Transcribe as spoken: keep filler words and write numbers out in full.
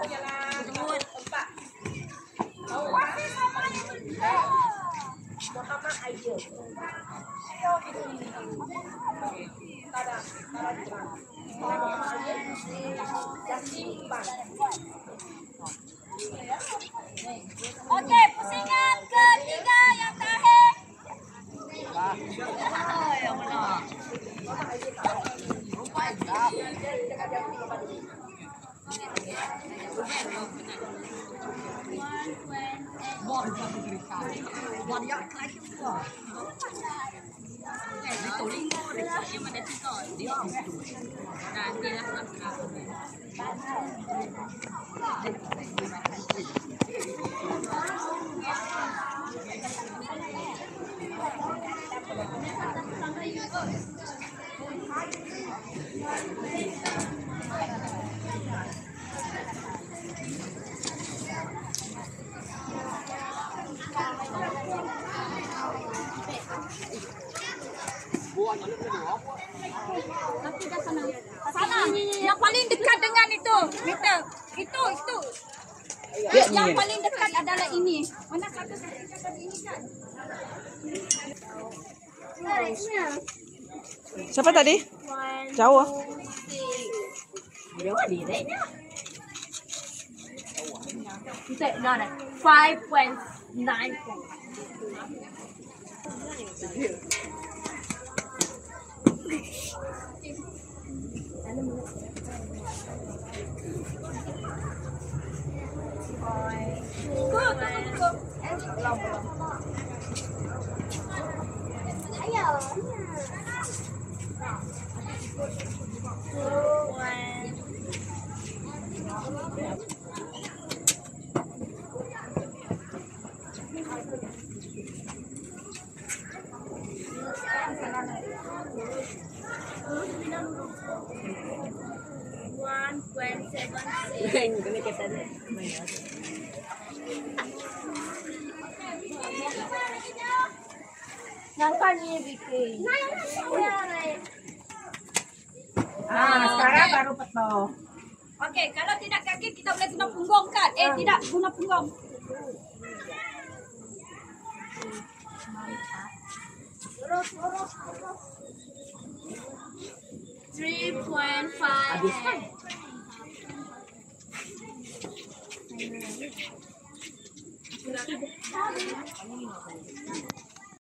Oke, pusingan ketiga yang terakhir. Oh, yang menang. Sana, yang paling dekat dengan itu, meter. Itu, itu. Ya, yang paling dekat adalah ini. Mana satu satu tadi ini kan? Siapa tadi? Jauh. Kita dah five point nine. One point seven six. Nangka ni bikin. Ah, sekarang baru peto. Okey, kalau tidak kaki kita boleh guna punggung kan? Eh, tidak guna punggung. Three point five.